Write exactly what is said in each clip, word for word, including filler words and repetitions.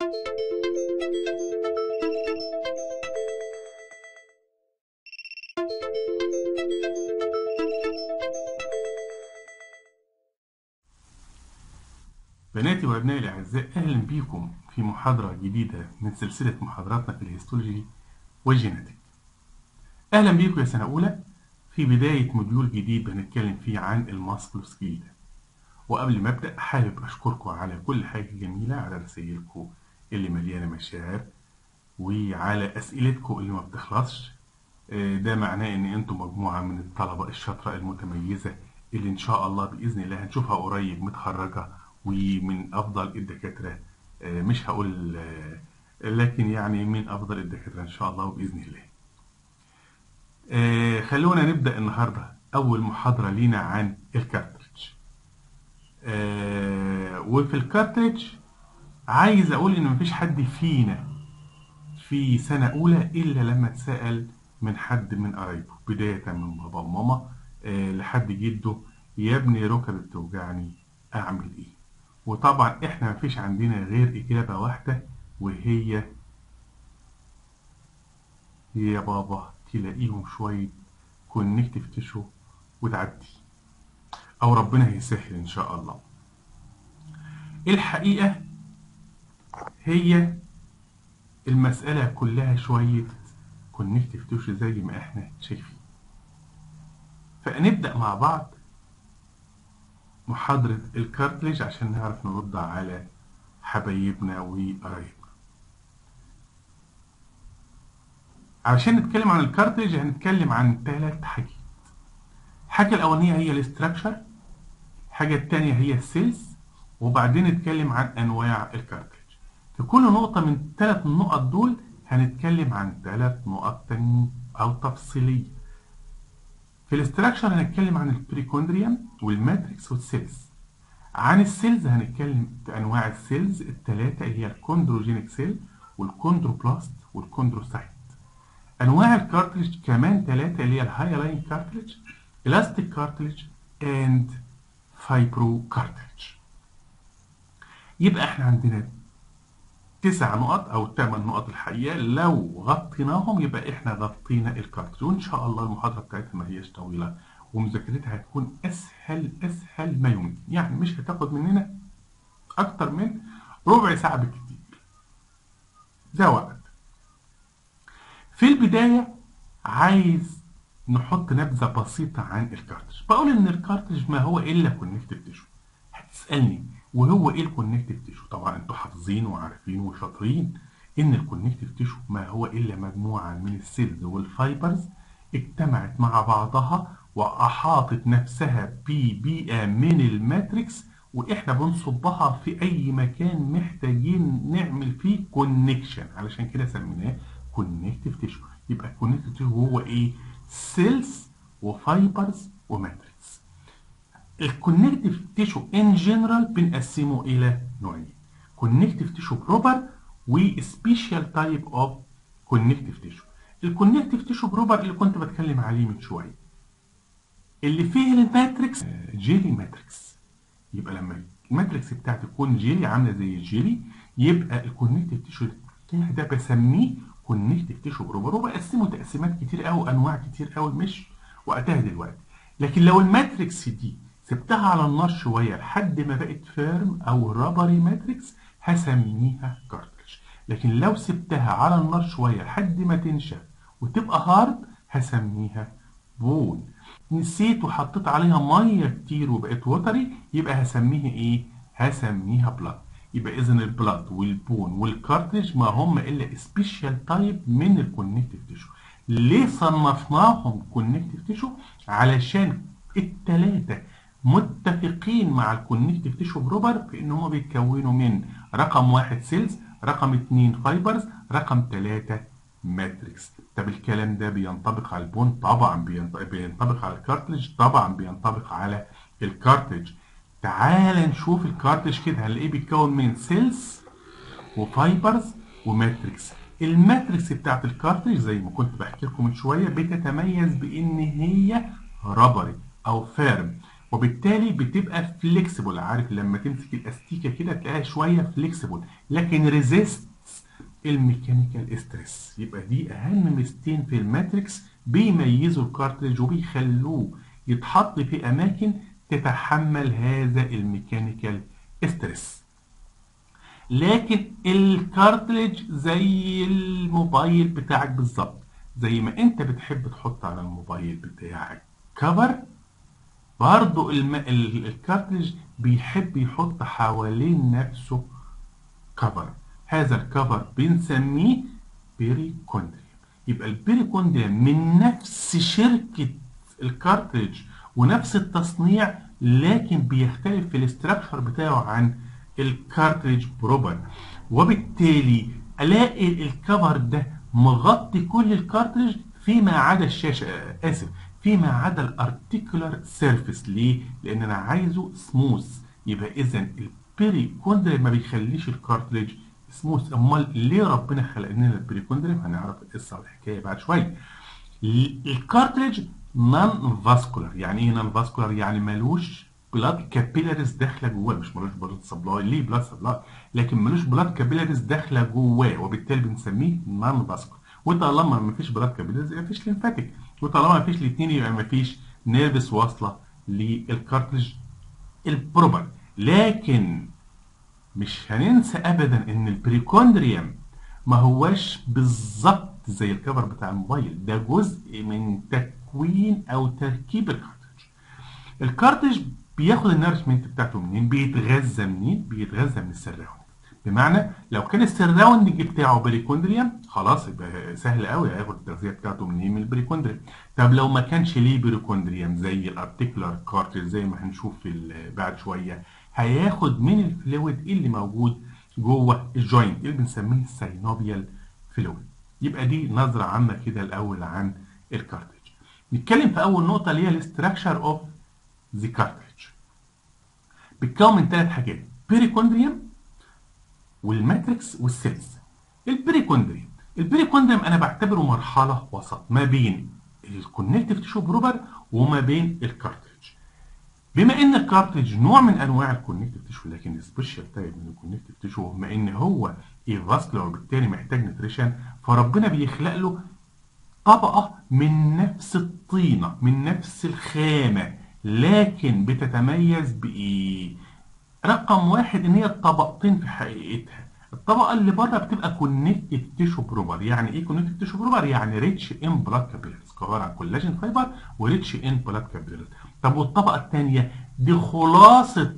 بناتي وأبنائي الأعزاء، أهلا بيكم في محاضرة جديدة من سلسلة محاضراتنا في الهيستولوجي والجيناتيك. أهلا بيكم يا سنة أولى في بداية موديول جديد هنتكلم فيه عن الماسكولوسكيلتا. وقبل ما أبدأ حابب أشكركم على كل حاجة جميلة، على رسائلكم اللي مليانة مشاعر وعلى أسئلتكم اللي ما بتخلصش. ده معناه إن أنتم مجموعة من الطلبة الشاطرة المتميزة اللي إن شاء الله بإذن الله هنشوفها قريب متخرجة ومن أفضل الدكاترة. مش هقول لكن يعني من أفضل الدكاترة إن شاء الله وبإذن الله. خلونا نبدأ النهاردة أول محاضرة لينا عن الكارتلج. وفي الكارتلج عايز أقول إن مفيش حد فينا في سنة أولى إلا لما اتسأل من حد من قرايبه، بداية من بابا وماما لحد جده: يا ابني ركبي بتوجعني أعمل إيه؟ وطبعا احنا مفيش عندنا غير اجابة واحدة، وهي يا بابا تلاقيهم شوية كونكتيف تيشو وتعدي، او ربنا هيسهل ان شاء الله. الحقيقة هي المسألة كلها شوية كونكتيف تيشو زي ما احنا شايفين. فنبدأ مع بعض محاضرة الكارتليج عشان نعرف نرد على حبايبنا وقرايبنا. علشان نتكلم عن الكارتليج هنتكلم عن ثلاث حاجات. الحاجة الأولانية هي الاستراكشر، الحاجة الثانية هي السيلز، وبعدين نتكلم عن أنواع الكارتليج. في كل نقطة من الثلاث نقط دول هنتكلم عن ثلاث نقط تانيين أو تفصيلية. في الاستراكشر هنتكلم عن البريكوندريوم والماتريكس والسيلز. عن السيلز هنتكلم في أنواع السيلز الثلاثة اللي هي الكوندروجينيك سيل والكوندروبلاست والكوندروسايت. انواع الكارتليج كمان ثلاثه اللي هي الهايلاين كارتليج، الاستيك كارتليج، اند فايبرو كارتليج. يبقى احنا عندنا تسع نقط او ثمان نقط الحقيقه، لو غطيناهم يبقى احنا غطينا الكارتليج. وان شاء الله المحاضره بتاعتنا ما هياش طويله ومذاكرتها هتكون اسهل اسهل ما يمكن، يعني مش هتاخد مننا اكتر من ربع ساعه بالكتير. ده وقت. في البداية عايز نحط نبذة بسيطة عن الكارتلج. بقول ان الكارتلج ما هو الا كونكتيف تيشو. هتسألني وهو ايه الكونكتيف تيشو؟ طبعا انتوا حافظين وعارفين وشاطرين ان الكونكتيف تيشو ما هو الا مجموعة من السيلز والفايبرز اجتمعت مع بعضها واحاطت نفسها ببيئة من الماتريكس، واحنا بنصبها في اي مكان محتاجين نعمل فيه كونكشن، علشان كده سميناه كونكتيف تيشو. يبقى الكونكتيف تيشو هو ايه؟ سيلز وفايبرز وماتريكس. الكونكتيف تيشو ان جنرال بنقسمه الى نوعين: كونكتيف تيشو بروبر وسبيشال تايب اوف كونكتيف تيشو. الكونكتيف تيشو بروبر اللي كنت بتكلم عليه من شويه، اللي فيه الماتريكس جيلي ماتريكس. يبقى لما الماتريكس بتاعتي تكون جيلي عامله زي الجيلي، يبقى الكونكتيف تيشو ده بسميه كونكتيف تيشو بروبر، وبقسمه تقسيمات كتير قوي، انواع كتير قوي مش وقتها دلوقتي. لكن لو الماتريكس دي سبتها على النار شويه لحد ما بقت فيرم او رابري ماتريكس هسميها كارتلج. لكن لو سبتها على النار شويه لحد ما تنشف وتبقى هارد هسميها بون. نسيت وحطيت عليها ميه كتير وبقت وتري، يبقى هسميها ايه؟ هسميها بلاد. يبقى اذا البلاد والبون والكارتلج ما هم الا سبيشال تايب من الكونكتيف تيشو. ليه صنفناهم كونكتيف تيشو؟ علشان الثلاثه متفقين مع الكونكتيف تيشو بروبر في ان هم بيتكونوا من رقم واحد سيلز، رقم اتنين فايبرز، رقم ثلاثة ماتريكس. طب الكلام ده بينطبق على البون؟ طبعا بينطبق على الكارتلج، طبعا بينطبق على الكارتلج. تعال نشوف الكارتلج كده، هنلاقيه بيتكون من سيلز وفايبرز وماتريكس. الماتريكس بتاعت الكارتلج زي ما كنت بحكي لكم من شويه بتتميز بان هي ربري او فيرم، وبالتالي بتبقى فليكسيبل. عارف لما تمسك الاستيكه كده تلاقيها شويه فليكسيبل، لكن ريزيست الميكانيكال ستريس. يبقى دي اهم ميزتين في الماتريكس بيميزوا الكارتريج وبيخلوه يتحط في اماكن تتحمل هذا الميكانيكال ستريس. لكن الكارتليج زي الموبايل بتاعك بالظبط، زي ما انت بتحب تحط على الموبايل بتاعك كفر، برضو الم... ال- الكارتليج بيحب يحط حوالين نفسه كفر. هذا الكفر بنسميه بيريكوندريوم. يبقى البيريكوندريوم من نفس شركة الكارتريج ونفس التصنيع، لكن بيختلف في الاستراكشر بتاعه عن الكارتريج بروبر. وبالتالي الاقي الكفر ده مغطي كل الكارتريج فيما عدا الشاشة، اسف، فيما عدا الارتيكولار سيرفيس. ليه؟ لان انا عايزه سموث. يبقى اذا البيريكوندريوم ما بيخليش الكارتريج سموث. امال ليه ربنا خلق لنا البيريكوندريوم؟ هنعرف القصه والحكايه بعد شويه. الكارتريج نون فاسكولار. يعني ايه نون فاسكولار؟ يعني ملوش بلاد كابيلاريز داخله جواه. مش ملوش بلاد سبلاي، ليه بلاد سبلاي، لكن ملوش بلاد كابيلاريز داخله جواه، وبالتالي بنسميه نون فاسكولار. وطالما ما فيش بلاد كابيلاريز يبقى ما فيش ليمفاتيك، وطالما ما فيش الاثنين يبقى ما فيش نيرفس واصله للكارتريج البروبر. لكن مش هننسى ابدا ان البريكوندريوم ما هواش بالظبط زي الكفر بتاع الموبايل، ده جزء من تكوين او تركيب الكارتريج. الكارتريج بياخد النارشمنت بتاعته منين؟ بيتغذى منين؟ بيتغذى من السراوند. بمعنى لو كان السراوندنج بتاعه بريكوندريوم خلاص يبقى سهل قوي هياخد التغذيه بتاعته منين؟ من البريكوندريوم. طب لو ما كانش ليه بريكوندريوم زي الارتيكولار كارتريج زي ما هنشوف في بعد شويه، هياخد من الفلويد اللي موجود جوه الجوينت اللي بنسميه الساينوبيال فلويد. يبقى دي نظره عامه كده الاول عن الكارتريج. نتكلم في اول نقطه اللي هي الاستراكشر اوف ذا كارتريج. بيتكون من ثلاث حاجات: بيريكوندريوم والماتريكس والسيلز. البريكوندريوم البريكوندريوم انا بعتبره مرحله وسط ما بين الكونكتيف تيشو بروبر وما بين الكارتريج. بما ان الكارتريج نوع من انواع الكونكتيف تيشو، لكن سبيشال تايب من الكونكتيف تيشو، بما ان هو ايفاسكولار وبالتالي محتاج نتريشن، فربنا بيخلق له طبقه من نفس الطينه من نفس الخامه، لكن بتتميز بايه؟ رقم واحد ان هي طبقتين في حقيقتها. الطبقه اللي بره بتبقى كونكتيف تيشو بروبر. يعني ايه كونكتيف تيشو بروبر؟ يعني ريتش ان بلاد كابيلاريز، عباره عن كولاجين فايبر وريتش ان بلاد كابيلاريز. طب والطبقه الثانيه دي خلاصه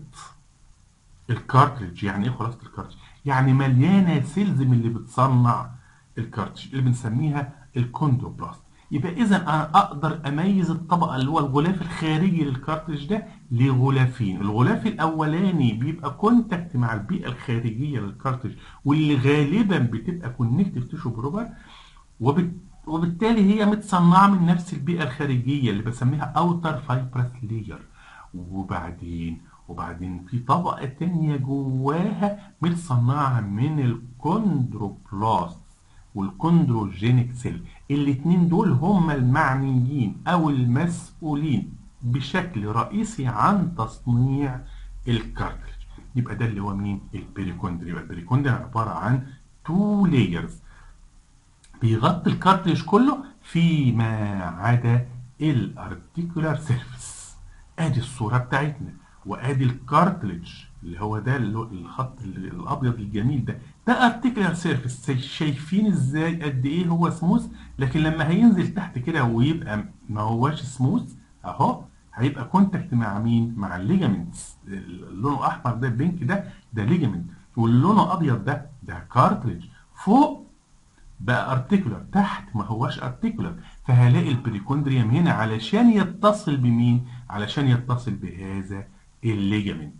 الكارتريج. يعني ايه خلاصه الكارتريج؟ يعني مليانه سيلز من اللي بتصنع الكارتريج اللي بنسميها الكوندروبلاست. يبقى اذا انا اقدر اميز الطبقه اللي هو الغلاف الخارجي للكارتريج ده لغلافين. الغلاف الاولاني بيبقى كونتاكت مع البيئه الخارجيه للكارتريج واللي غالبا بتبقى كونكتيف تيشو بروبر، وبالتالي هي متصنعه من نفس البيئه الخارجيه اللي بسميها اوتر فايبرس لير. وبعدين وبعدين في طبقه تانيه جواها متصنعه من الكوندروبلاست والكوندروجينيك سيل. الاثنين دول هم المعنيين او المسؤولين بشكل رئيسي عن تصنيع الكارتريج. يبقى ده اللي هو مين؟ البريكوندريوم. يبقى البريكوندريوم عباره عن تو لايرز بيغطي الكارتريج كله فيما عدا الارتيكولار سيرفيس. ادي الصوره بتاعتنا، وادي الكارتريج اللي هو ده الخط الابيض الجميل ده، ده ارتيكولار سيرفيس. شايفين ازاي قد ايه هو سموث؟ لكن لما هينزل تحت كده ويبقى ما هواش سموث اهو، هيبقى كونتاكت مع مين؟ مع الليجامنتس. اللون الاحمر ده البينك ده ده ليجامنت، واللون الابيض ده ده كارتريج. فوق بقى ارتيكولار، تحت ما هواش ارتيكولار. فهلاقي البريكوندريوم هنا علشان يتصل بمين؟ علشان يتصل بهذا الليجامنت.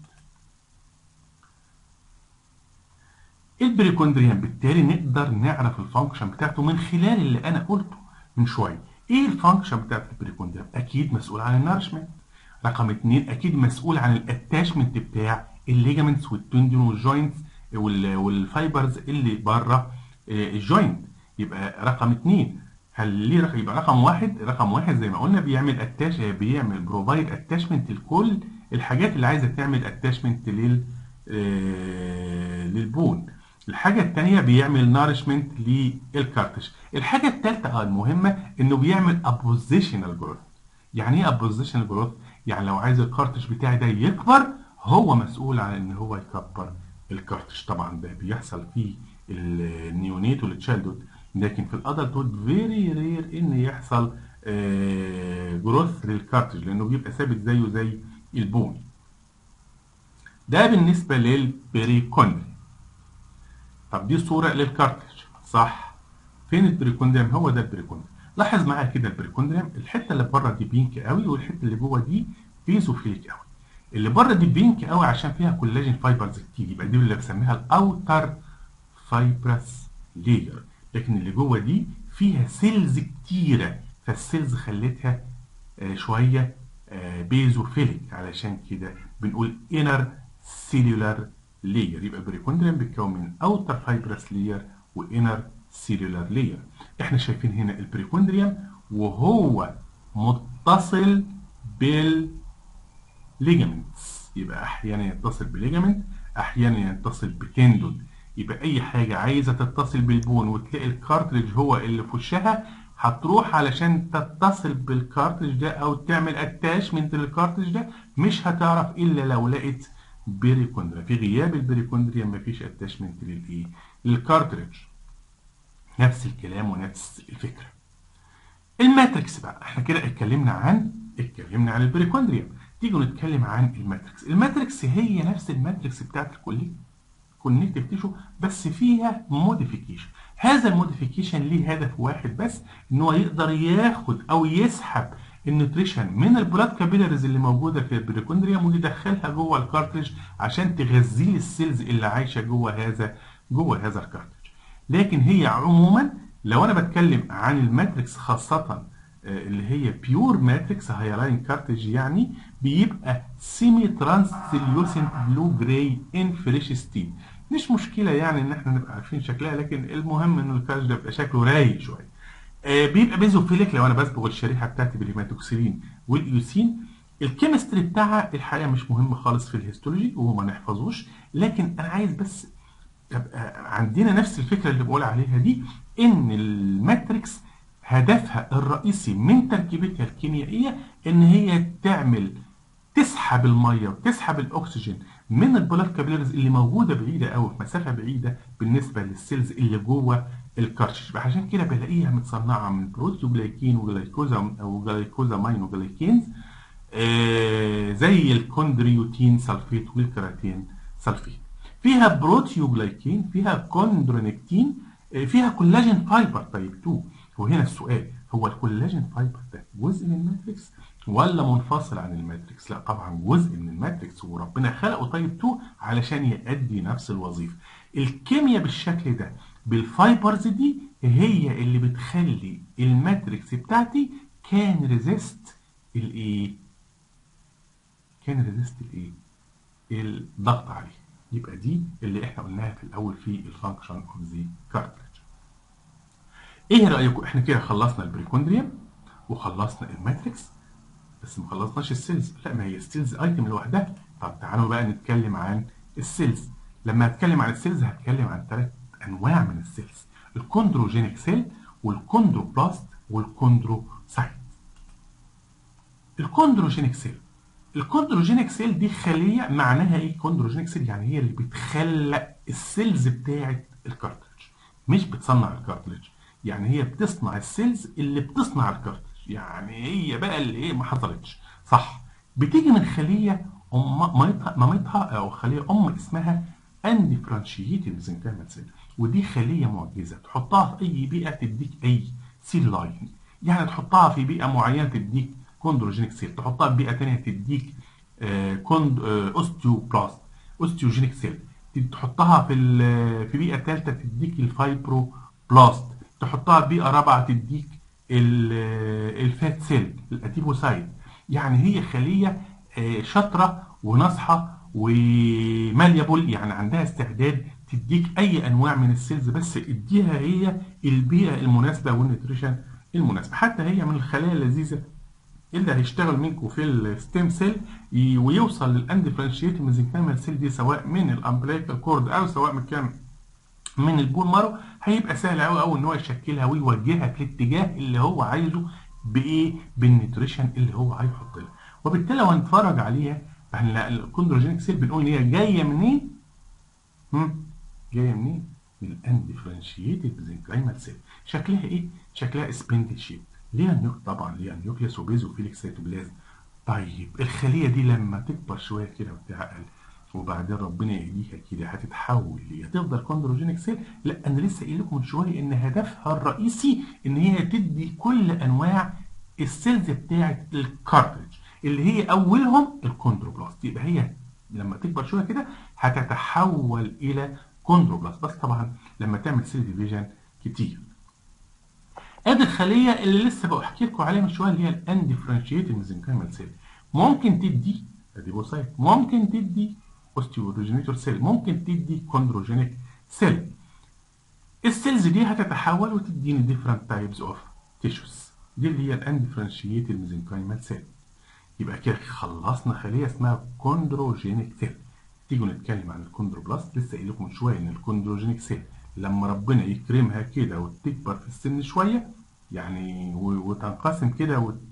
البريكوندريوم بالتالي نقدر نعرف الفانكشن بتاعته من خلال اللي انا قلته من شويه. ايه الفانكشن بتاعت البريكوندريوم؟ اكيد مسؤول عن النارشمنت. رقم اتنين اكيد مسؤول عن الاتاشمنت بتاع الليجامنتس والتندون والجوينتس والفايبرز اللي بره الجوينت. يبقى رقم اتنين هل ليه رقم؟ يبقى رقم واحد، رقم واحد زي ما قلنا بيعمل اتاش، بيعمل بروفايد اتاشمنت لكل الحاجات اللي عايزه تعمل اتاشمنت لل آه للبون. الحاجه الثانيه بيعمل نارشمنت للكارتج. الحاجه الثالثه اه المهمه انه بيعمل ابوزيشنال جروث. يعني ايه ابوزيشنال جروث؟ يعني لو عايز الكارتج بتاعي ده يكبر، هو مسؤول عن ان هو يكبر الكارتج. طبعا ده بيحصل في النيونيت والتشايلدود، لكن في الادلتود فيري رير ان يحصل جروث للكارتج، لانه بيبقى ثابت زيه زي البون. ده بالنسبه للبريكوندريم. طب دي صوره للكارتج صح؟ فين البريكوندريم؟ هو ده البريكوندريم. لاحظ معايا كده البريكوندريم، الحته اللي بره دي بينك قوي، والحته اللي جوه دي بيزوفيليك قوي. اللي بره دي بينك قوي عشان فيها كولاجين فايبرز كتير، يبقى دي اللي بسميها الاوتر فايبرس لير. لكن اللي جوه دي فيها سيلز كتيره، فالسيلز خلتها آه شويه آه بيزوفيليك، علشان كده بنقول انر سيلولار لير. يبقى البريكوندريم بيتكون من اوتر فايبرس لير وانر سيلولار لير. احنا شايفين هنا البريكوندريم وهو متصل بالليجامنتس، يبقى احيانا يتصل بليجامنت، احيانا يتصل بتندون. يبقى اي حاجه عايزه تتصل بالبون وتلاقي الكارتريج هو اللي في وشها، هتروح علشان تتصل بالكارتريج ده او تعمل اتاشمنت للكارتريج ده، مش هتعرف الا لو لقيت بيريكوندريم. في غياب البيريكوندريم مفيش اتاشمنت للايه؟ للكارتريج. نفس الكلام ونفس الفكره. الماتريكس بقى، احنا كده اتكلمنا عن اتكلمنا عن البريكوندريم. تيجوا نتكلم عن الماتريكس. الماتريكس هي نفس الماتريكس بتاعت الكليه كونكتيف تيشو، بس فيها موديفيكيشن. هذا الموديفيكيشن ليه هدف واحد بس، ان هو يقدر ياخد او يسحب النيوتريشن من البلاد كابيلاريز اللي موجوده في البريكوندريوم ويدخلها جوه الكارتريج عشان تغذي السيلز اللي عايشه جوه هذا جوه هذا الكارتريج. لكن هي عموما لو انا بتكلم عن الماتريكس خاصه اللي هي بيور ماتريكس هايلاين كارتريج، يعني بيبقى سيمي ترانسليوسنت بلو جراي ان فريش ستيت. مش مشكله يعني ان احنا نبقى عارفين شكلها، لكن المهم ان الكارتريج ده بيبقى شكله رايق شويه. آه بيبقى بيزوفيليك لو انا بصبغ الشريحه بتاعتي بالهيماتوكسيلين والايوسين. الكيمستري بتاعها الحقيقه مش مهم خالص في الهيستولوجي وما نحفظوش، لكن انا عايز بس تبقى عندنا نفس الفكره اللي بقول عليها دي، ان الماتريكس هدفها الرئيسي من تركيبتها الكيميائيه ان هي تعمل تسحب الميه وتسحب الاكسجين من البلاد كابيلاريز اللي موجوده بعيده قوي في مسافه بعيده بالنسبه للسيلز اللي جوه الكارتريج. عشان كده بلاقيها متصنعه من بروتيوجلايكين وجلايكوزا وجلايكوزا ماين وجلايكينز، آه زي الكوندريوتين سلفيت والكراتين سلفيت. فيها بروتيوجلايكين، فيها كوندرونكتين، فيها كولاجين فايبر تايب اتنين. وهنا السؤال، هو الكولاجين فايبر ده جزء من الماتريكس ولا منفصل عن الماتريكس؟ لا طبعا جزء من الماتريكس، وربنا خلقه تايب اتنين علشان يؤدي نفس الوظيفه. الكيمياء بالشكل ده بالفايبرز دي هي اللي بتخلي الماتريكس بتاعتي كان ريزيست الايه؟ كان ريزيست الايه؟ الضغط عليه. يبقى دي اللي احنا قلناها في الاول في الفانكشن اوف ذا كارتريج. ايه رايكم؟ احنا كده خلصنا البريكوندريوم وخلصنا الماتريكس، بس ما خلصناش السيلز. لا، ما هي السيلز ايتم لوحدها. طب تعالوا بقى نتكلم عن السيلز. لما هتكلم عن السيلز هتكلم عن ثلاث انواع من السيلز: الكوندروجينيك سيل والكوندروبلاست والكوندروسايت. الكوندروجينيك سيل، الكوندروجينيك سيل دي خليه. معناها ايه كوندروجينيك سيل؟ يعني هي اللي بتخلق السيلز بتاعه الكارتريج، مش بتصنع الكارتريج. يعني هي بتصنع السيلز اللي بتصنع الكارتريج، يعني هي بقى اللي ايه ما حصلتش صح. بتيجي من خليه ام مامتها مامتها او خليه ام اسمها انديفرنشيتد ميزنكايمال سيل، ودي خليه معجزه. تحطها في اي بيئه تديك اي سيل لاين. يعني تحطها في بيئه معينه تديك كوندروجينيك سيل، تحطها في بيئه ثانيه تديك آه كوند آه اوستيوبلاست اوستيوجينيك سيل، تحطها في في بيئه ثالثه تديك الفايبروبلاست، تحطها في بيئه رابعه تديك الفات سيل الاديبوسايت. يعني هي خليه آه شاطره وناصحه وماليابل، يعني عندها استعداد تديك اي انواع من السيلز، بس اديها هي البيئه المناسبه والنيوتريشن المناسبه. حتى هي من الخلايا اللذيذه اللي هيشتغل منكم في الستيم سيل ويوصل للاندفرنشيتد ميزنكايمال سيل دي، سواء من الامبليكال كورد او سواء من كان من البون مارو، هيبقى سهل قوي قوي ان هو يشكلها ويوجهها في الاتجاه اللي هو عايزه بايه؟ بالنيوتريشن اللي هو هيحط لها. وبالتالي لو هنتفرج عليها فهنلاقي الكوندروجينيك سيل بنقول ان هي جايه منين؟ هم؟ جايه منين؟ من الاندفرنشيتد ميزنكايمال سيل. شكلها ايه؟ شكلها سبندل شيب، ليها نيوك طبعا ليها نيوكليوس وبيزوفيليك سيتوبلازم. طيب الخليه دي لما تكبر شويه كده وتعقل وبعدين ربنا يهديها كده هتتحول ليه؟ هتفضل كوندروجينيك سيل؟ لا، انا لسه قايل لكم من شويه ان هدفها الرئيسي ان هي تدي كل انواع السيلز بتاعه الكارتلج اللي هي اولهم الكوندروبلاست. يبقى هي لما تكبر شويه كده هتتحول الى كوندروبلاست، بس طبعا لما تعمل سيل ديفيجن كتير. ادي الخليه اللي لسه بحكي لكم عليها من شويه اللي هي الاندفرنشيتد ميزنكايمال سيل. ممكن تدي اديبوسايت، ممكن تدي اوستيوريجينيتور سيل، ممكن تدي كوندروجينيك سيل. السيلز دي هتتحول وتديني ديفرنت تايبس اوف تيشوز، دي اللي هي الاندفرنشيتد ميزنكايمال سيل. يبقى كده خلصنا خليه اسمها كوندروجينيك سيل. تيجوا نتكلم عن الكوندروبلاست. لسه قايل لكم من شويه ان الكوندروجينيك سيل لما ربنا يكرمها كده وتكبر في السن شويه يعني وتنقسم كده وت...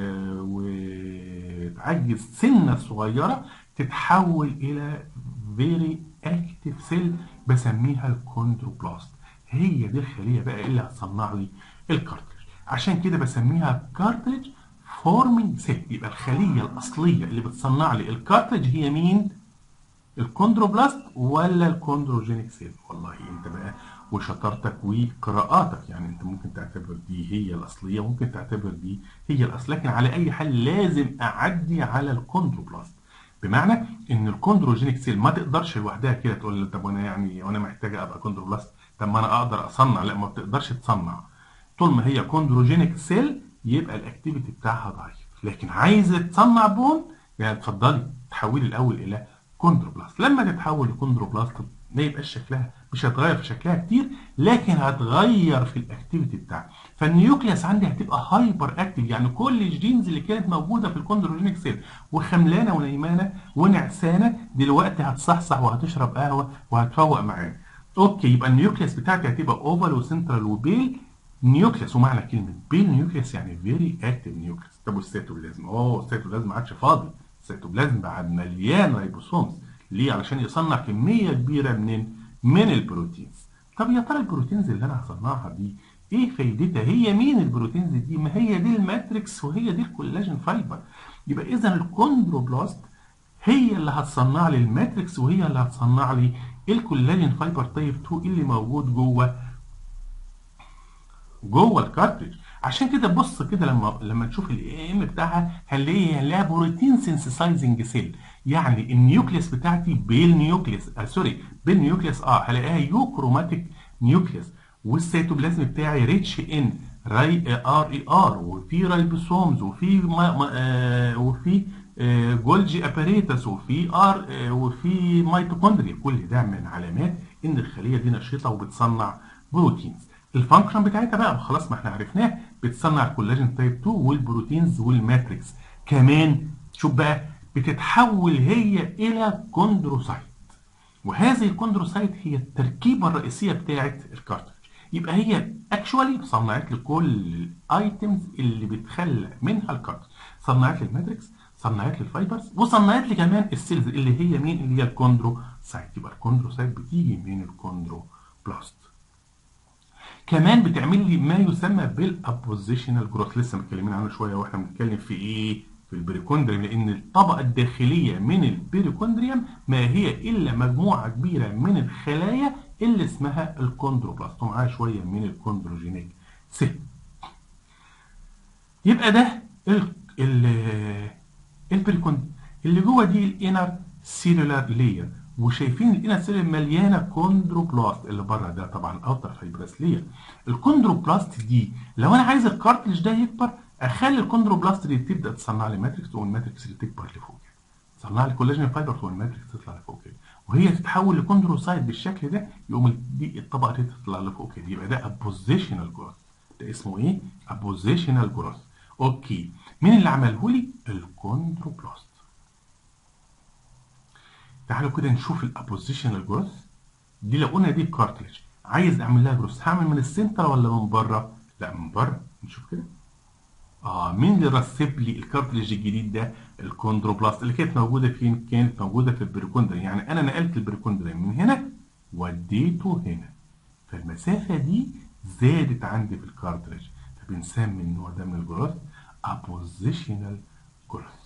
وتعجز سنه صغيره تتحول الى فيري اكتيف سيل بسميها الكوندروبلاست. هي دي الخليه بقى اللي هتصنع لي الكارتلج، عشان كده بسميها كارتلج فورمينج سيل. يبقى الخليه الاصليه اللي بتصنع لي الكارتلج هي مين؟ الكوندروبلاست ولا الكوندروجينيك سيل؟ والله انت بقى وشطارتك وقراءاتك، يعني انت ممكن تعتبر دي هي الاصليه وممكن تعتبر دي هي الاصل، لكن على اي حال لازم اعدي على الكوندروبلاست. بمعنى ان الكوندروجينيك سيل ما تقدرش لوحدها كده تقول لي طب وانا يعني وانا محتاجه ابقى كوندروبلاست، طب ما انا اقدر اصنع. لا، ما بتقدرش تصنع. طول ما هي كوندروجينيك سيل يبقى الاكتيفيتي بتاعها ضعيف. لكن عايزه تصنع بون، يعني اتفضلي تحولي الاول الى كوندروبلاست. لما تتحول لكوندروبلاست ما يبقاش شكلها، مش هتغير في شكلها كتير، لكن هتغير في الاكتيفيتي بتاعها. فالنيوكليوس عندي هتبقى هايبر اكتيف، يعني كل الجينز اللي كانت موجوده في الكوندروجينيك سيل وخملانه ونيمانه ونعسانه دلوقتي هتصحصح وهتشرب قهوه وهتفوق معانا. اوكي، يبقى النيوكليوس بتاعتي هتبقى اوفال وسنترال وبيل نيوكليوس. ومعنى كلمه بيل نيوكليوس يعني فيري اكتيف نيوكليوس. طب والسيتوبلازم؟ اوه السيتوبلازم ما عادش فاضي، السيتوبلازم بعد مليان ريبوسومز. ليه؟ علشان يصنع كميه كبيره من من البروتينز. طب يا ترى البروتينز اللي انا هصنعها دي ايه فايدتها؟ هي مين البروتينز دي؟ ما هي دي الماتريكس وهي دي الكولاجين فايبر. يبقى اذا الكوندروبلاست هي اللي هتصنع لي الماتريكس وهي اللي هتصنع لي الكولاجين فايبر تايب اتنين اللي موجود جوه جوه الكارتريج. عشان كده بص كده لما لما نشوف الاي ام بتاعها هنلاقيها هنلاقيها بروتين سينسيسايزنج سيل. يعني النيوكليس بتاعتي بيل نيوكليس آه سوري بيل نيوكليس اه هلاقيها يوكروماتيك نيوكليس. والسيتوبلازم بتاعي ريتش ان راي ار اي ار وفي رايبوسومز وفي ما ما آه وفي آه جولجي اباريتس وفي ار آه وفي ميتوكوندريا. كل ده من علامات ان الخليه دي نشيطه وبتصنع بروتينز. الفانكشن بتاعتها بقى خلاص ما احنا عرفناه، بتصنع الكولاجين تايب اتنين والبروتينز والماتريكس. كمان شوف بقى بتتحول هي الى كوندروسايت، وهذه الكوندروسايت هي التركيبه الرئيسيه بتاعت الكارتلج. يبقى هي اكشوالي صنعت لي كل الايتمز اللي بتخلق منها الكارتلج. صنعت لي الماتريكس، صنعت لي الفايبرز، وصنعت لي كمان السيلز اللي هي مين؟ اللي هي الكوندروسايت. يبقى الكوندروسايت بتيجي من الكوندروبلاست. كمان بتعمل لي ما يسمى بالابوزيشنال جروث، لسه متكلمين عنه شويه واحنا بنتكلم في ايه؟ في البريكوندريوم، لان الطبقه الداخليه من البريكوندريوم ما هي الا مجموعه كبيره من الخلايا اللي اسمها الكوندروبلاست ومعاها شويه من الكوندروجينيك سيل. يبقى ده ال ال البريكوندريوم اللي جوه دي الانر سيلولار لاير، وشايفين الانر سيلولار مليانه كوندروبلاست. اللي بره ده طبعا اوتر فايبرس لاير. الكوندروبلاست دي لو انا عايز الكارتلج ده يكبر اخلي الكوندروبلاست دي تبدا تصنع لي ماتريكس، والماتريكس اللي تكبر لفوق كده تصنع لي كولاجين فايبر والماتريكس تطلع لفوق كده، وهي تتحول لكوندروسايت بالشكل ده، يقوم دي الطبقه دي تطلع لفوق كده. يبقى ده ابوزيشنال جروث ده اسمه ايه؟ ابوزيشنال جروث. اوكي، مين اللي عمله لي؟ الكوندروبلاست. تعالوا كده نشوف الابوزيشنال جروث دي. لو قلنا دي كارتلج، عايز اعمل لها جروث، هعمل من السنتر ولا من بره؟ لا من بره. نشوف كده. اه، مين اللي رسب لي الكارتلج الجديد ده؟ الكوندروبلاست. اللي كانت موجوده فين؟ كانت موجوده في البريكوندريم. يعني انا نقلت البريكوندريم من هنا وديته هنا، فالمسافه دي زادت عندي في الكارتلج، فبنسمي النوع ده من الجروث ابوزيشنال جروث.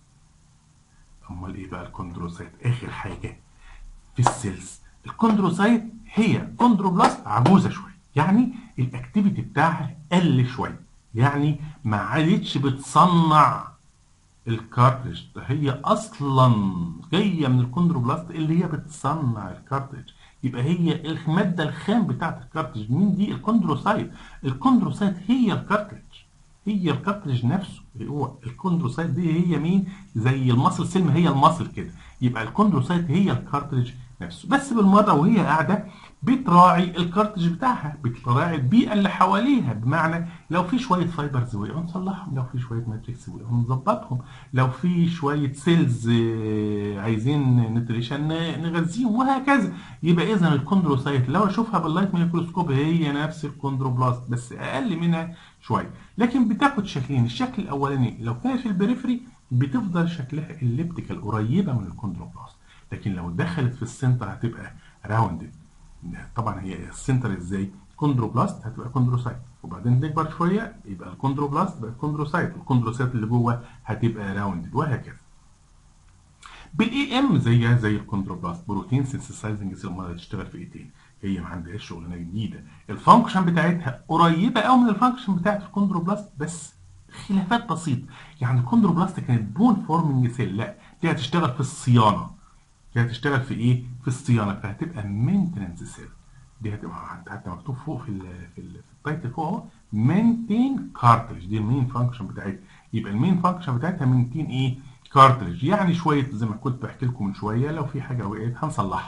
امال ايه بقى الكوندروسايت؟ اخر حاجه في السيلز. الكوندروسايت هي كوندروبلاست عجوزه شويه، يعني الاكتيفيتي بتاعها قل شويه، يعني ما عادتش بتصنع الكارتريج. ده هي اصلا جايه من الكوندروبلاست اللي هي بتصنع الكارتريج. يبقى هي الماده الخام بتاعت الكارتريج مين؟ دي الكوندروسايت. الكوندروسايت هي الكارتريج، هي الكارتريج نفسه. هو الكوندروسايت دي هي مين؟ زي المصل سلم هي المصل كده. يبقى الكوندروسايت هي الكارتريج نفسه. بس بالمره وهي قاعده بتراعي الكارتريج بتاعها، بتراعي البيئه اللي حواليها، بمعنى لو في شويه فايبرز وقعوا نصلحهم، لو في شويه ماتريكس وقعوا نظبطهم، لو في شويه سيلز عايزين نتريشن نغذيهم، وهكذا. يبقى اذا الكوندروسايت لو اشوفها باللايت ميكروسكوب هي نفس الكوندروبلاست بس اقل منها شويه، لكن بتاخد شكلين. الشكل الاولاني لو كانت في البريفري بتفضل شكلها الليبتيكال قريبه من الكوندروبلاست، لكن لو دخلت في السنتر هتبقى راوندد. طبعا هي السنتر ازاي؟ كوندروبلاست هتبقى كوندروسايت، وبعدين تكبر شويه يبقى الكوندروبلاست بقى كوندروسايت، والكوندروسايت اللي جوه هتبقى راوندد، وهكذا. بالاي ام زيها زي الكوندروبلاست، بروتين سينثسايزنج سيل. امال هتشتغل في ايه تاني؟ هي ما عندهاش شغلانه جديده. الفانكشن بتاعتها قريبه قوي من الفانكشن بتاعت الكوندروبلاست، بس خلافات بسيطه. يعني الكوندروبلاست كانت بون فورمنج سيل، لا دي هتشتغل في الصيانه. دي هتشتغل في ايه؟ في الصيانه، فهتبقى مينتننس سيل. دي هتبقى حتى مكتوب فوق في ال في, ال في التايتل فوق اهو مينتين كارتلج. دي المين فانكشن بتاعتها. يبقى المين فانكشن بتاعتها مينتين ايه؟ كارتلج. يعني شويه زي ما كنت بحكي لكم من شويه، لو في حاجه وقعت هنصلحها.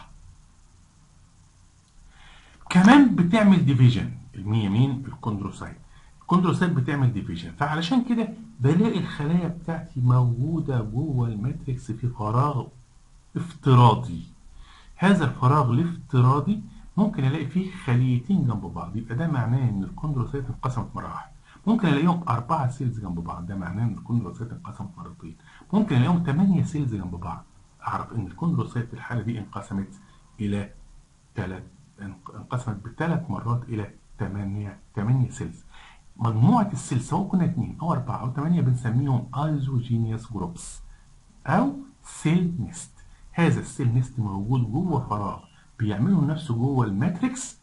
كمان بتعمل ديفيجن. المية مين؟ الكوندروسايت. الكوندروسايت بتعمل ديفيجن، فعلشان كده بلاقي الخلايا بتاعتي موجوده جوه الماتريكس في فراغ افتراضي. هذا الفراغ الافتراضي ممكن الاقي فيه خليتين جنب بعض، يبقى ده معناه ان الكوندروسايت انقسمت مره واحده. ممكن الاقيهم اربعه سيلز جنب بعض، ده معناه ان الكوندروسايت انقسمت مرتين. ممكن الاقيهم ثمانيه سيلز جنب بعض، اعرف ان الكوندروسايت في الحاله دي انقسمت الى ثلاث، انقسمت بثلاث مرات الى ثمانيه ثمانيه سيلز. مجموعه السيلز سواء كنا اثنين او اربعه او ثمانيه بنسميهم ايزوجينيوس جروبس او سيل نست. هذا السيل نست موجود جوه فراغ، بيعملوا نفسه جوه الماتريكس.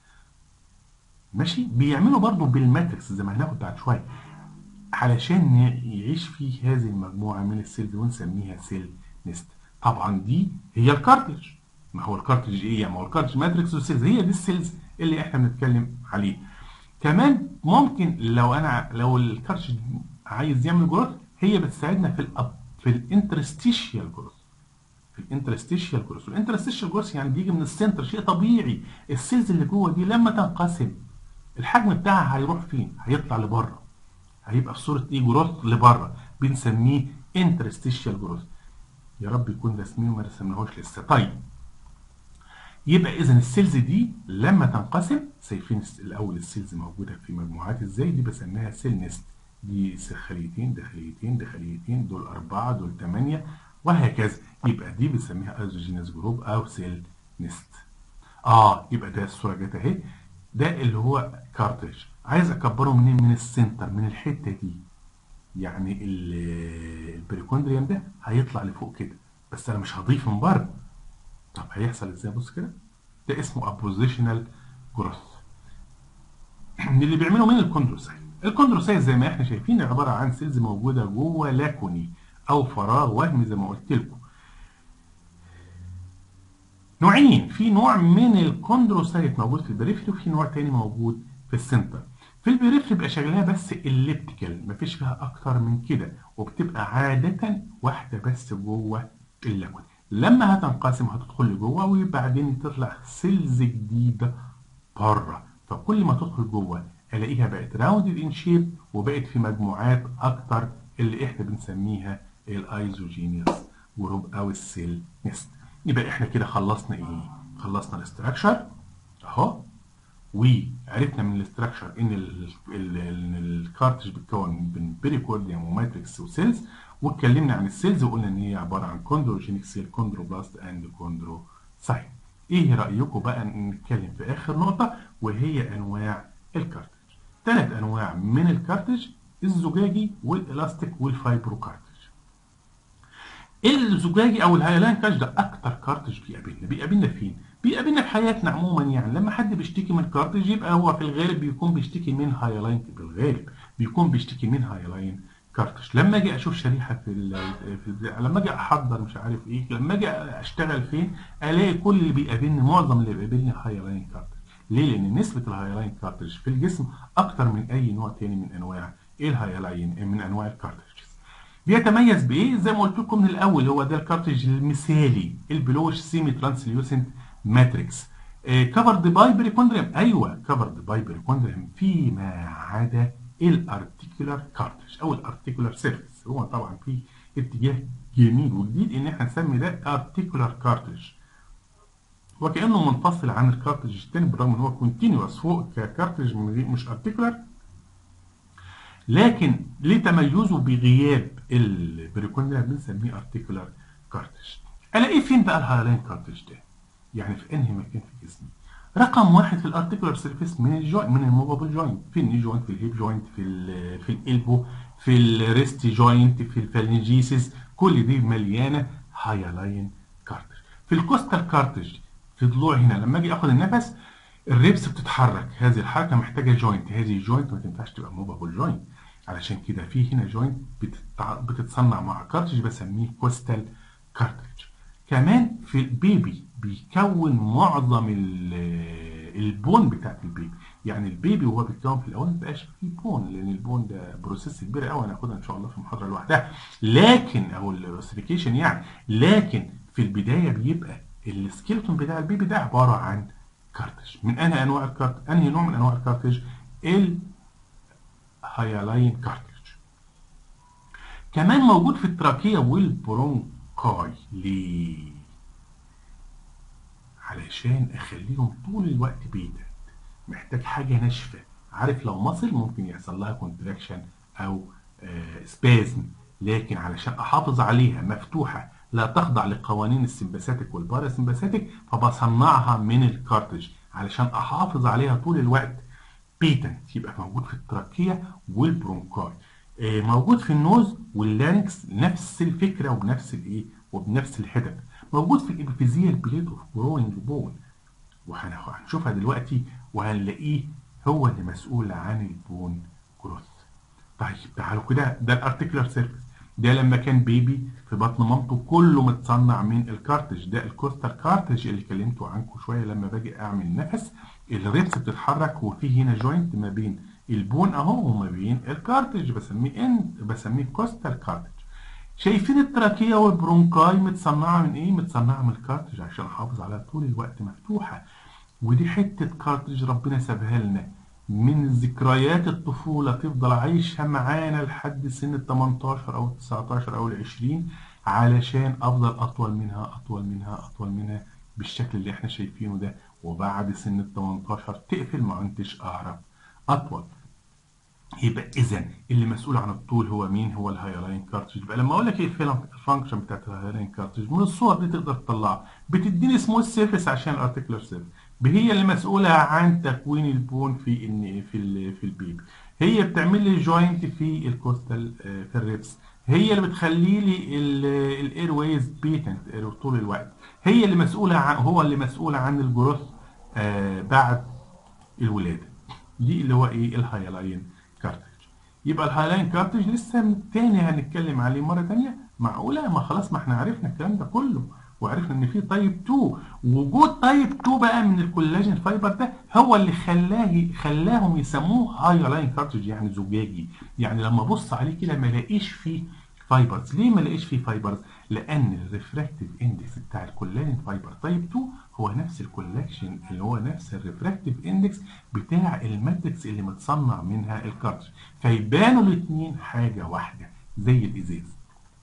ماشي، بيعملوا برضه بالماتريكس زي ما هناخد بعد شويه، علشان يعيش فيه هذه المجموعه من السيلز ونسميها سيل نست. طبعا دي هي الكارتلج. ما هو الكارتلج ايه؟ ما هو الكارتلج ماتريكس والسيلز، هي دي السيلز اللي احنا بنتكلم عليه. كمان ممكن لو انا لو الكارتلج عايز يعمل جروث، هي بتساعدنا في الاب في الانترستيشيال جروث. في الانترستيشيال جروث، والانترستيشيال جروث يعني بيجي من السنتر، شيء طبيعي. السيلز اللي جوه دي لما تنقسم الحجم بتاعها هيروح فين؟ هيطلع لبره، هيبقى في صوره ايه؟ جروث لبره، بنسميه انترستيشيال جروث. يا رب يكون رسمين وما رسمناهوش لسه. طيب، يبقى اذا السيلز دي لما تنقسم، شايفين الاول السيلز موجوده في مجموعات ازاي؟ دي بسميها سيل نست. دي خليتين، ده خليتين، ده خليتين، دول اربعه، دول ثمانيه، وهكذا. يبقى دي بنسميها ايزوجينيوس جروب او سيل نست. اه، يبقى ده الصوره جت اهي. ده اللي هو كارتلج. عايز اكبره منين؟ من السنتر، من الحته دي. يعني البريكوندريوم ده هيطلع لفوق كده، بس انا مش هضيف من بره. طب هيحصل ازاي؟ بص كده، ده اسمه ابوزيشنال جروث اللي بيعمله من الكوندروسايت. الكوندروسايت زي ما احنا شايفين عباره عن سيلز موجوده جوه لاكوني او فراغ وهمي زي ما قلت لكم. نوعين، في نوع من الكوندروسايت موجود في البريفري، وفي نوع تاني موجود في السنتر. في البريفري بيبقى شغلها بس الليبتيكال، مفيش فيها اكتر من كده، وبتبقى عاده واحده بس جوه اللاكون. لما هتنقسم هتدخل لجوه، وبعدين تطلع سيلز جديده بره. فكل ما تدخل جوه الاقيها بقت راوندد ان شيب وبقت في مجموعات اكتر اللي احنا بنسميها الايزوجينيوس جروب او السيل نست. يبقى احنا كده خلصنا ايه؟ خلصنا الاستراكشر اهو، وعرفنا من الاستراكشر ان الكارتج بيتكون من بيريكورديوم وماتريكس وسيلز، واتكلمنا عن السيلز وقلنا ان هي عباره عن كوندروجينيك سيل، كوندروبلاست اند كوندروسايت. ايه رايكم بقى نتكلم في اخر نقطه وهي انواع الكارتج؟ ثلاث انواع من الكارتج: الزجاجي والالاستيك والفايبرو كارتج. الزجاجي او الهايلاين كارتج ده اكتر كارتج بيقابلنا. بيقابلنا فين؟ بيقابلنا في حياتنا عموما. يعني لما حد بيشتكي من كارتج يبقى هو في الغالب بيكون بيشتكي من هايلاين، بالغالب بيكون بيشتكي من هايلاين كارتج. لما اجي اشوف شريحه في, ال في ال لما اجي احضر مش عارف ايه، لما اجي اشتغل فين، الاقي كل اللي بيقابلني، معظم اللي بيقابلني هايلاين كارتج. ليه؟ لان نسبه الهايلاين كارتج في الجسم اكتر من اي نوع تاني من انواع الهايلاين من انواع الكارتج. بيتميز بايه؟ زي ما قلت لكم من الاول، هو ده الكارتريج المثالي، البلوش سيمي ترانسليوسنت ماتريكس كفرد باي بريكوندريم. ايوه كفرد باي بريكوندريم فيما عدا الارتيكولار كارتريج او الارتيكولار سيرفيس. هو طبعا في اتجاه جميل وجديد ان احنا نسمي ده ارتيكولار كارتريج، وكانه منفصل عن الكارتريج الثاني بالرغم ان هو كونتينوس فوق ككارتريج مش ارتيكولار، لكن لتميزه بغياب البريكوندريم بنسميه ارتيكولار كارتج. الاقيه فين بقى الهايلاين كارتج ده؟ يعني في انهي مكان في جسمي؟ رقم واحد في الارتيكولار سيرفيس من الجوينت، من الموفابل جوينت، في الني جوينت، في الهيب جوينت، في ال في الالبو، في الريست جوينت، في الفالنجيسيس، كل دي مليانه هايلاين كارتج. في الكوستال كارتج في ضلوع هنا لما اجي اخد النفس الريبس بتتحرك، هذه الحركه محتاجه جوينت، هذه الجوينت ما تنفعش تبقى موفابل جوينت، علشان كده في هنا جوينت بتتصنع مع كارتج بسميه كوستال كارتج. كمان في البيبي بيكون معظم البون بتاعت البيبي. يعني البيبي وهو بيتكون في الاول ما بيبقاش فيه بون، لان البون ده بروسيس كبيره قوي هناخدها ان شاء الله في محاضره لوحدها، لكن او الاوسيفيكيشن يعني، لكن في البدايه بيبقى السكيلتون بتاع البيبي ده عباره عن كارتج. من انهي انواع الكارتج؟ انهي نوع من انواع الكارتج؟ الهايلاين كارتج. كمان موجود في التراكية والبرونكاي. ليه؟ علشان اخليهم طول الوقت بيتا، محتاج حاجة ناشفة. عارف لو مصل ممكن يحصل لها كونتراكشن او آه سبازم، لكن علشان احافظ عليها مفتوحة لا تخضع لقوانين السمباثيك والباراسمباثيك فبصنعها من الكارتج علشان احافظ عليها طول الوقت بيتنت. يبقى موجود في التراكية والبرونكاي. آه موجود في النوز واللارنكس نفس الفكرة وبنفس الايه وبنفس الهدف. موجود في الابيفيزيال بليت اوف جروينج بون، وهنشوفها دلوقتي وهنلاقيه هو اللي مسؤول عن البون جروث. طيب تعالوا كده، ده الارتيكولار سيرفيس، ده لما كان بيبي في بطن مامته كله متصنع من الكارتج. ده الكوستال كارتج اللي كلمته عنكم شويه. لما باجي اعمل نفس الريبس بتتحرك وفي هنا جوينت ما بين البون اهو وما بين الكارتج بسميه ان بسميه كوستال كارتج. شايفين التراكية والبرونكاي متصنعه من ايه؟ متصنعه من الكارتج عشان احافظ عليها طول الوقت مفتوحه. ودي حته كارتج ربنا سابها لنا من ذكريات الطفوله تفضل عايشه معانا لحد سن ال تمنتاشر او تسعتاشر او ال عشرين، علشان افضل اطول منها اطول منها اطول منها بالشكل اللي احنا شايفينه ده، وبعد سن ال تمنتاشر تقفل ما عدتش اعرف اطول. يبقى اذا اللي مسؤول عن الطول هو مين؟ هو الهايلاين كارتج. يبقى لما اقول لك ايه الفانكشن بتاعت الهايلاين كارتج من الصور دي تقدر تطلعها. بتديني سموث سيرفيس عشان الارتيكولار سيرفيس، هي اللي مسؤوله عن تكوين البون في ان في ال في البيبي، هي بتعمل لي جوينت في الكوستال في الريبس، هي اللي بتخلي لي الاير ويز بيتنت طول الوقت، هي اللي مسؤوله عن هو اللي مسؤول عن الجروث آه بعد الولاده. دي اللي هو ايه؟ الهايلاين كارتج. يبقى الهايلاين كارتج لسه تاني هنتكلم عليه مره تانيه. معقوله؟ ما خلاص ما احنا عرفنا الكلام ده كله، وعرفنا ان في تايب اتنين. وجود تايب اتنين بقى من الكولاجين فايبر ده هو اللي خلاه خلاهم يسموه هايلاين كارتج، يعني زجاجي. يعني لما ابص عليه كده ما الاقيش فيه فايبرز. ليه ما لقيش فيه فايبرز؟ لان الريفراكتيف اندكس بتاع الكولاجين فايبر تايب اتنين هو نفس الكولاجين اللي هو نفس الريفراكتيف اندكس بتاع الماتريكس اللي متصنع منها الكارتج، فيبانوا الاثنين حاجه واحده زي الازاز.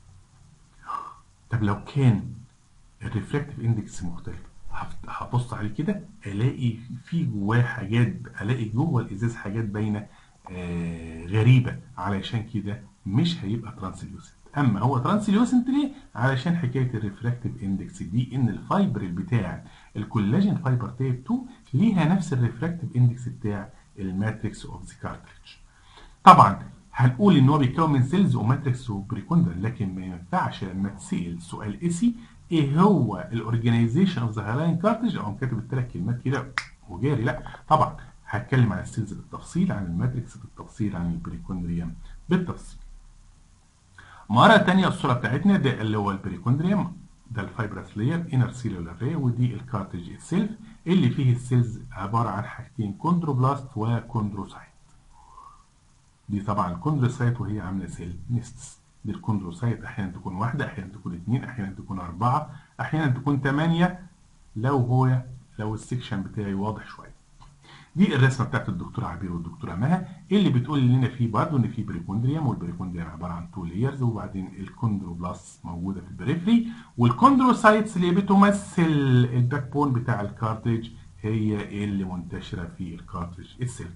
طب لو كان الريفراكتيف اندكس مختلف، هبص عليه كده الاقي في جواه حاجات، الاقي جوه الازاز حاجات باينه آه غريبه، علشان كده مش هيبقى ترانسليوسنت. اما هو ترانسليوسنت ليه؟ علشان حكايه الريفراكتيف اندكس دي، ان الفايبر بتاع الكولاجين فايبر تايب اتنين ليها نفس الريفراكتيف اندكس بتاع الماتريكس اوف ذا كارتليج. طبعا هنقول ان هو بيتكون من سيلز وماتريكس وبريكوندرال، لكن ما ينفعش لما تسال سؤال اسي ايه هو الاورجنايزيشن اوف ذا هالاين كارتج اقوم كاتب الثلاث كلمات كده وجاري. لا طبعا هتكلم عن السيلز بالتفصيل، عن الماتريكس بالتفصيل، عن البريكوندريوم بالتفصيل. مره ثانيه الصوره بتاعتنا ده اللي هو البريكوندريوم، ده الفايبرس لاير انر سيلولار ري، ودي الكارتج السيلف اللي فيه السيلز عباره عن حاجتين كوندروبلاست وكوندروسايت. دي طبعا الكوندروسايت وهي عامله سيل نستس. دي الكوندروسايت احيانا تكون واحده، احيانا تكون اثنين، احيانا تكون اربعه، احيانا تكون ثمانيه لو هو لو السكشن بتاعي واضح شويه. دي الرسمه بتاعت الدكتور عبير والدكتوره مها اللي بتقول لنا فيه برضه ان في بريكوندريوم، والبريكوندريوم عباره عن تو لايرز، وبعدين الكوندروبلاست موجوده في البريفري، والكوندروسايتس اللي بتمثل الباك بون بتاع الكارتج هي اللي منتشره في الكارتج السيلف.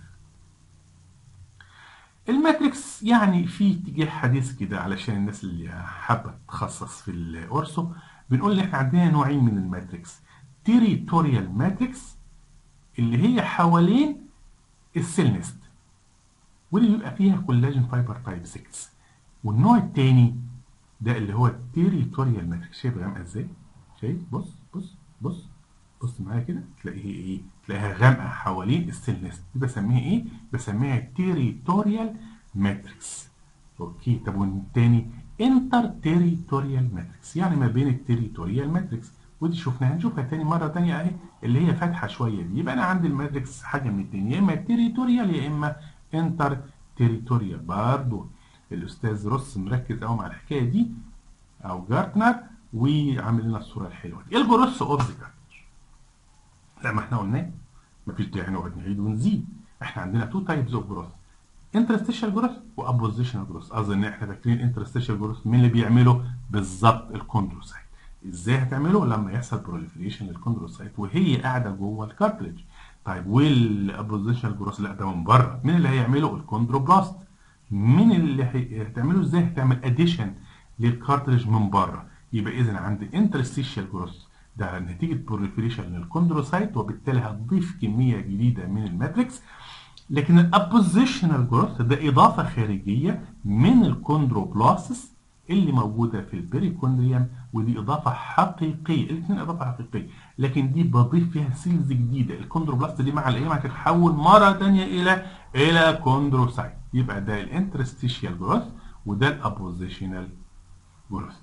الماتريكس يعني في اتجاه حديث كده علشان الناس اللي حابه تتخصص في الاورثو، بنقول ان احنا عندنا نوعين من الماتريكس. تيريتوريال ماتريكس اللي هي حوالين السيل نست، واللي بيبقى فيها كولاجين فايبر تايب ستة. والنوع الثاني ده اللي هو التيريتوريال ماتريكس. شايف غامقه ازاي؟ شايف؟ بص بص بص بص معايا كده تلاقيه ايه؟ تلاقيها غامقه حوالين السيل نست. دي بسميها ايه؟ بسميها تيريتوريال ماتريكس. اوكي. طب والتاني انتر تيريتوريال ماتريكس، يعني ما بين التيريتوريال ماتريكس، ودي شفناها هنشوفها تاني مره تانيه اهي اللي هي فاتحه شويه دي. يبقى انا عندي الماتريكس حاجه من التاني، يا اما تيريتوريال يا اما انتر تيريتوريال. برضه الاستاذ روس مركز قوي مع الحكايه دي او جارتنر وعامل لنا الصوره الحلوه دي. الجروس اوف ذا كارتج زي ما احنا قلنا مفيش داعي نقعد نعيد ونزيد. احنا عندنا تو تايبز اوف جروث، انترستيشال جروث وابوزيشنال جروث. اظن احنا فاكرين انترستيشال جروث مين اللي بيعمله بالظبط؟ الكوندروسايت. ازاي هتعمله؟ لما يحصل بروليفريشن للكوندروسايت وهي قاعده جوه الكارتلج. طيب والابوزيشنال جروث لا ده من بره، مين اللي هيعمله؟ الكوندروبلاست. مين اللي هتعمله؟ ازاي هتعمل اديشن للكارتلج من بره؟ يبقى اذا عندي انترستيشال جروث ده نتيجه بروليفريشن للكوندروسايت، وبالتالي هتضيف كميه جديده من الماتريكس. لكن الابوزيشنال جروث ده اضافه خارجيه من الكوندروبلاستس اللي موجوده في البريكوندريوم، ودي اضافه حقيقيه. الاثنين اضافه حقيقيه، لكن دي بضيف فيها سيلز جديده. الكوندروبلاست دي مع الايام هتتحول مره ثانيه الى الى كوندروسايت. يبقى ده الانترستيشيال جروث وده الابوزيشنال جروث.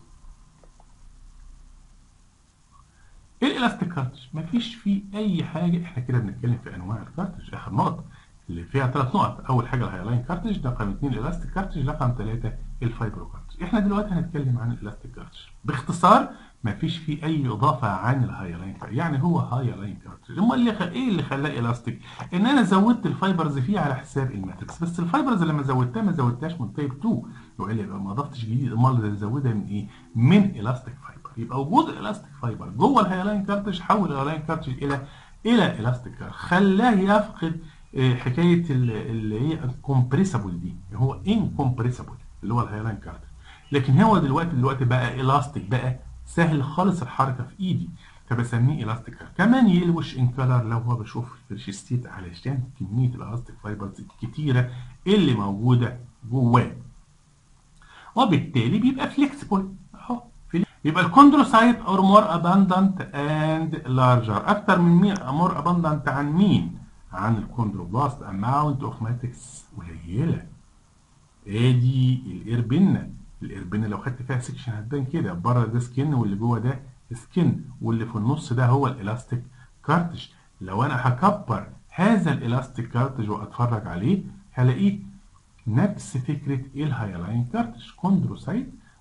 الالاستيك كارتج مفيش فيه اي حاجه. احنا كده بنتكلم في انواع الكارتج. اخر نقطه اللي فيها ثلاث نقط، اول حاجه الهايلاين كارتج، رقم اثنين الالاستيك كارتج، رقم ثلاثه الفايبرو كارتج. احنا دلوقتي هنتكلم عن الالاستيك كارتج باختصار. مفيش فيه اي اضافه عن الهايلاين كارتج، يعني هو هايلاين كارتج. امال اللي خ... ايه اللي خلاه الاستيك؟ ان انا زودت الفايبرز فيه على حساب الماتريكس، بس الفايبرز لما زودتها ما زودتهاش من تايب اتنين، والا يبقى ما ضفتش جديد. امال اللي زودها من ايه؟ من الاستيك فايبر. يبقى وجود الاستيك فايبر جوه الهايلاين كارتج حول الهايلاين كارتج الى الى الاستيك كارتج، خلاه يفقد حكايه اللي هي كومبريسبل دي، هو انكومبريسبل اللي هو الهايلاين كارتج. لكن هو دلوقتي دلوقتي بقى الاستيك، بقى سهل خالص الحركه في ايدي، فبسميه الاستيك كارتج. كمان يلوش ان كلر لو هو بشوف الفريش ستيت علشان كميه الاستيك فايبرز الكتيره اللي موجوده جواه، وبالتالي بيبقى فليكسبل اهو. يبقى الكوندروسايت اور مور اباندنت اند لارجر، اكتر من مين؟ مور اباندنت عن مين؟ عن الكوندروبلاست. اماونت اوف ماتريكس قليله. ادي الاربنه. الاربنه لو خدت فيها سكشن هتبان كده، بره ده سكن واللي جوه ده سكن، واللي في النص ده هو الالاستيك كارتج. لو انا هكبر هذا الالاستيك كارتج واتفرج عليه هلاقيه نفس فكره الهايلاين كارتج، كوندروسايت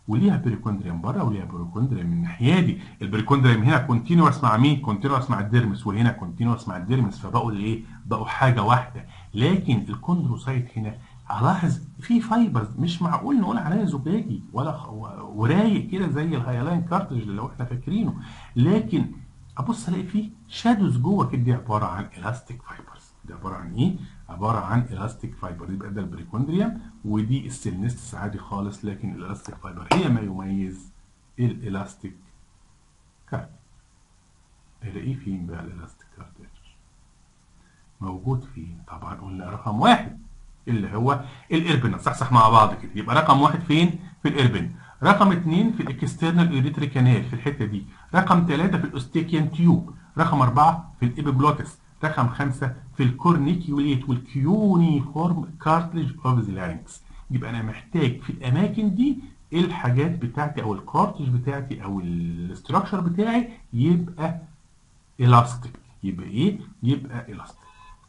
وليها بريكوندريم بره وليها بريكوندريم من الناحيه دي. البريكوندريم هنا كونتينوس مع مين؟ كونتينوس مع الديرمس، وهنا كونتينوس مع الديرمس، فبقوا الايه؟ بقوا حاجه واحده. لكن الكوندروسايت هنا هلاحظ في فايبرز، مش معقول نقول عليها زجاجي ولا خ... ورايق كده زي الهايلاين كارتلج اللي احنا فاكرينه، لكن ابص الاقي فيه شادوز جوه كده، دي عباره عن الاستيك فايبرز. دي عباره عن ايه؟ عباره عن الاستيك فايبر. يبقى ده البريكوندريوم ودي السيلنستس عادي خالص، لكن الالاستيك فايبر هي ما يميز الالاستيك كارتلج. الاقيه فين بقى الالاستيك كارتلج؟ موجود فين؟ طبعا قلنا رقم واحد اللي هو الاربن. صحصح مع بعض كده. يبقى رقم واحد فين؟ في الاربن. رقم اثنين في الاكسترنال ايريتري كانال في الحته دي. رقم ثلاثة في الاوستيكيان تيوب. رقم أربعة في الابيجلوتس. رقم خمسة في الكورنيكيوليت والكيونيفورم كارتلج اوف ذا لارynx. يبقى انا محتاج في الاماكن دي الحاجات بتاعتي او الكارتلج بتاعتي او الاستراكشر بتاعي يبقى الاستيك. يبقى ايه؟ يبقى الاستيك.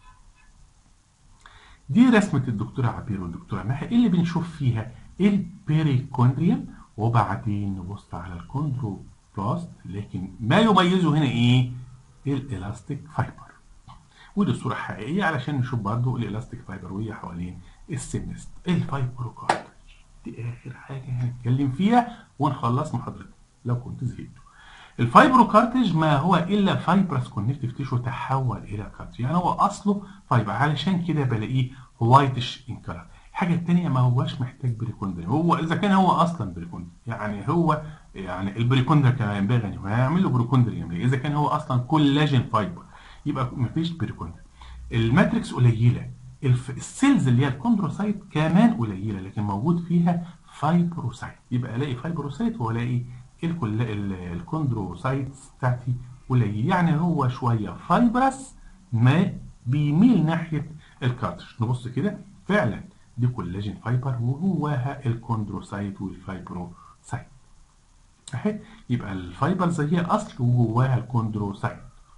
دي رسمة الدكتورة عبير والدكتورة مها. ايه اللي بنشوف فيها؟ البيريكوندريوم، وبعدين نبص على الكوندروبلاست، لكن ما يميزه هنا ايه؟ الالاستيك فايبر. ودي صورة حقيقية علشان نشوف برضو الالاستيك فايبر وهي حوالين السينست. الفايبروكارتلج دي اخر حاجة هنتكلم فيها ونخلص محاضرتنا لو كنت زهقتوا. الفايبروكارتلج ما هو الا فايبرس كونكتيف تيشو تحول الى كارتلج، يعني هو اصله فايبر، علشان كده بلاقيه وايتش ان كلر. الحاجه الثانيه ما هوش محتاج بريكوندريم، هو اذا كان هو اصلا بريكوندريم، يعني هو يعني البريكوندريم كان ينبغي ان هيعمل له بريكوندريم ليه؟ اذا كان هو اصلا كولاجين فايبر يبقى مفيش بريكوندريم. الماتريكس قليله، السيلز اللي هي الكوندروسايت كمان قليله، لكن موجود فيها فايبروسايت. يبقى الاقي فايبروسايت والاقي الكوندروسايتس بتاعتي قليل، يعني هو شويه فايبرس ما بيميل ناحيه الكارترج. نبص كده فعلا دي كولاجين فايبر وجواها الكوندروسايت والفايبروسايت اهي. يبقى الفايبرز هي اصل وجواها الكوندروسايت.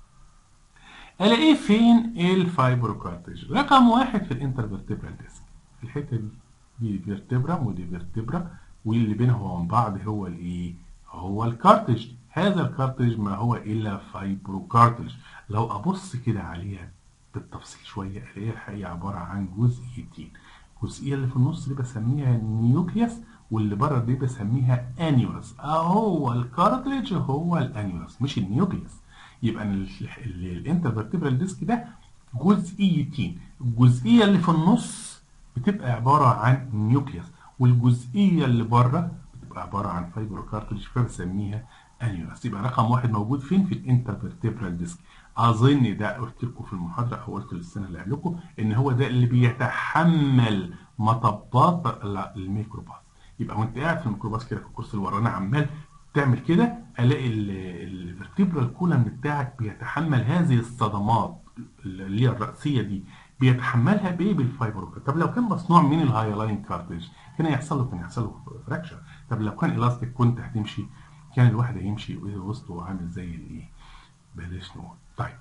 الاقيه فين الفايبروكارترج؟ رقم واحد في الانترفيرتبرال ديسك في الحته دي. دي فيرتبرا ودي فيرتبرا، واللي بينهم وبين بعض هو الايه؟ هو الكارترج. هذا الكارترج ما هو الا فايبروكارترج. لو ابص كده عليها بالتفصيل شويه الاقيها الحقيقه عباره عن جزئيتين. الجزئيه اللي في النص دي بسميها نيوكليوس، واللي بره دي بسميها انيولس. اهو الكارترج هو الانيولس مش النيوكليوس. يبقى الانترفيرتبرال ديسك ده جزئيتين. الجزئيه اللي في النص بتبقى عباره عن نيوكليوس، والجزئيه اللي بره بتبقى عباره عن فايبروكارتلج فبسميها انيولس. يبقى رقم واحد موجود فين؟ في الانترفيرتبرال ديسك. اظن ده قلت لكم في المحاضره او قلت للسنه اللي قبلكم ان هو ده اللي بيتحمل مطبات الميكروباص. يبقى وانت قاعد في الميكروباص كده في الكرسي اللي ورانا عمال تعمل كده، الاقي الفرتبرال كولم بتاعك بيتحمل هذه الصدمات اللي هي الرأسيه دي، بيتحملها بايه؟ بالفايبر. طب لو كان مصنوع من الهايلاين كارتلج كان يحصل له كان يحصل له فراكشر. طب لو كان الاستيك كنت هتمشي كان الواحد هيمشي وسطه عامل زي الايه؟ بلاش نقول. طيب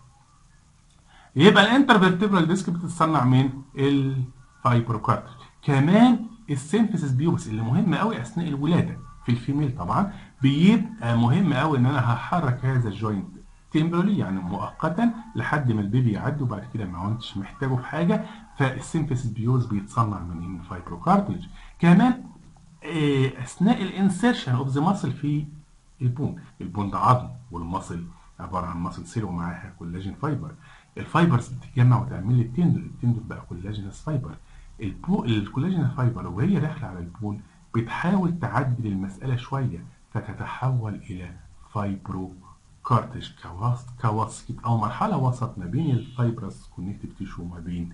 يبقى الانترفيرتبرال ديسك بتتصنع من الفايبر كارتلج. كمان السيمفيسيس بيوبس اللي مهم قوي اثناء الولاده في الفيميل طبعا، بيبقى مهم قوي ان انا هحرك هذا الجوينت تمبرالي يعني مؤقتا لحد ما البيبي يعدي، وبعد كده ما كنتش محتاجه في حاجه. فالسيمفيسيس بيوبس بيتصنع من الفايبر كارتلج. كمان اثناء الانسيرشن اوف ذا ماسل في البون. البون ده عظم والماسل عباره عن ماسل سيل ومعاها كولاجين فايبر. الفايبرز بتتجمع وتعمل لي التندون، التندون بقى كولاجينس فايبر. الكولاجين فايبر وهي داخله على البون بتحاول تعدل المساله شويه فتتحول الى فايبرو كارتج كوسط او مرحله وسط ما بين الفايبرس كونكتيف تيشو وما بين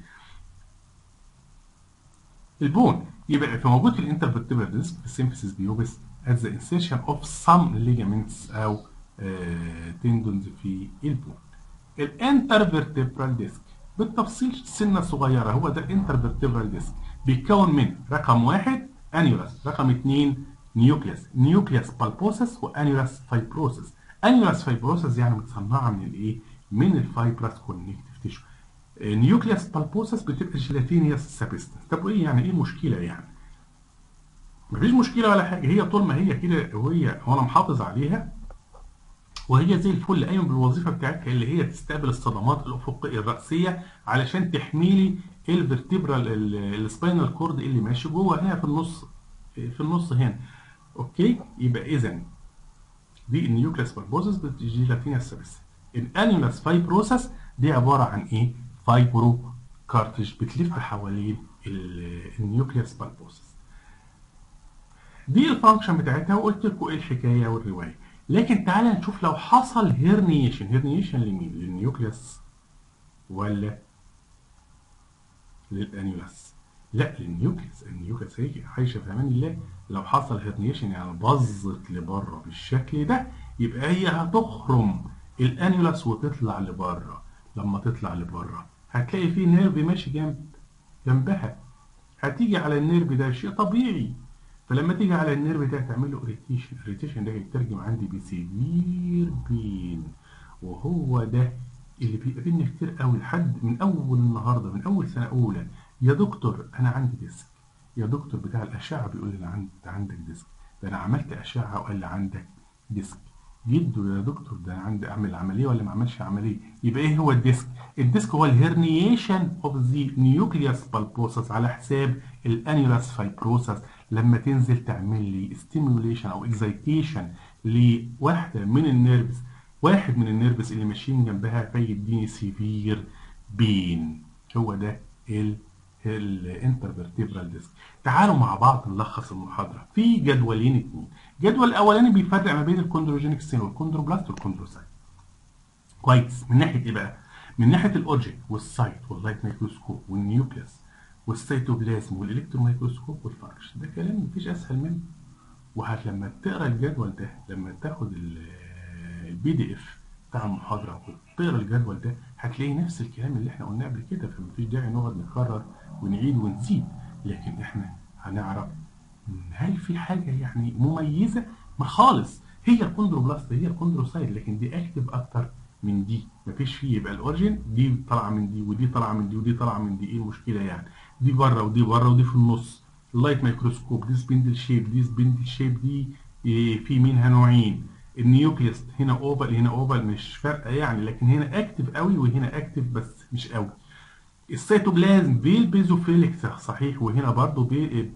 البون. يبقى في موجود في الانترفيرتبرال ديسك في السيمفيسيس بيوبس at the insertion of some ligaments او تندونز uh, في البون. الانترفيرتبرال ديسك بالتفصيل سنه صغيره هو ده الانترفيرتبرال ديسك. بيتكون من رقم واحد انيولس، رقم اثنين نيوكليوس، نيوكليوس بالبوسس وانيولس فايبروسس. انيولس فايبروسس يعني متصنعه من الايه؟ من الفايبرس كونكتيف تيشو. نيوكليوس بالبوسس بتبقى جيلاتينيوس سابستنس. طب وايه يعني ايه المشكله يعني؟ مفيش مشكله ولا حاجه، هي طول ما هي كده وهي وانا محافظ عليها وهي زي الفل قايمه بالوظيفه بتاعتها اللي هي تستقبل الصدمات الافقيه الراسيه علشان تحميلي الفرتبرال السباينال كورد اللي ماشي جوه هنا في النص، في النص هنا. اوكي، يبقى اذا دي النيوكليس بالبوزس بالجيلاتينيا سيرس. الانيولاس فايبروسس دي عباره عن ايه؟ فايبرو كارتج بتلف حوالين النيوكليس بالبوزس. دي الفانكشن بتاعتها وقلت لكم ايه الحكايه والروايه. لكن تعالى نشوف لو حصل هيرنيشن، هيرنيشن لمين؟ للنيوكليس ولا للانيولاس؟ لا، للنيوكليس. النيوكليس هي عايشه في امان الله. لو حصل هيرنيشن يعني باظت لبره بالشكل ده، يبقى هي هتخرم الانيولاس وتطلع لبره. لما تطلع لبره هتلاقي فيه نيرف ماشي جنب جنبها، هتيجي على النيرف ده، شيء طبيعي. فلما تيجي على النيرف ده تعمل له اريتيشن، اريتيشن ده يترجم عندي بسيفير بين. وهو ده اللي بيقابلني كتير قوي لحد من اول النهارده، من اول سنه اولى. يا دكتور انا عندي ديسك، يا دكتور بتاع الاشعه بيقول لي انا عندي عندك ديسك، ده انا عملت اشعه وقال لي عندك ديسك. جده يا دكتور ده انا عندي اعمل عمليه ولا ما اعملش عمليه. يبقى ايه هو الديسك؟ الديسك هو الهرنيشن اوف ذا نيوكليوس بالبوسس على حساب الانيولاس فايبروسس. لما تنزل تعمل لي ستيميوليشن او اكزايتيشن لواحده من النيرفز، واحد من النيرفز اللي ماشيين جنبها، فيديني سيفير بين. هو ده ال الانترفيرتبرال ديسك. تعالوا مع بعض نلخص المحاضره في جدولين اتنين. الجدول الاولاني بيفرق ما بين الكوندروجينيك سيل والكوندروبلاست والكوندروسايت. كويس. من ناحيه ايه بقى؟ من ناحيه الاوبجكت والسايت واللايت مايكروسكوب والنيوكليس والسيتوبلازم والالكترون مايكروسكوب والفانكشن. ده كلام مفيش اسهل منه. وهت لما تقرا الجدول ده، لما تاخد البي دي اف بتاع المحاضره وتقرا الجدول ده، هتلاقي نفس الكلام اللي احنا قلناه قبل كده، فمفيش داعي نقعد نكرر ونعيد ونزيد. لكن احنا هنعرف هل في حاجه يعني مميزه؟ ما خالص، هي الكوندروبلاست هي الكوندروسايت، لكن دي اكتف اكتر من دي. مفيش فيه. يبقى الاوريجين دي طالعه من دي ودي طالعه من دي ودي طالعه من دي. ايه المشكله يعني؟ دي بره ودي بره ودي في النص. اللايت مايكروسكوب دي سبندل شيب، دي سبندل شيب، دي إيه، في منها نوعين. النيوكليوس هنا اوفال هنا اوفال، مش فارقه يعني، لكن هنا اكتف قوي وهنا اكتف بس مش قوي. السيتوبلازم بالبيزوفيليك صحيح، وهنا برضو بي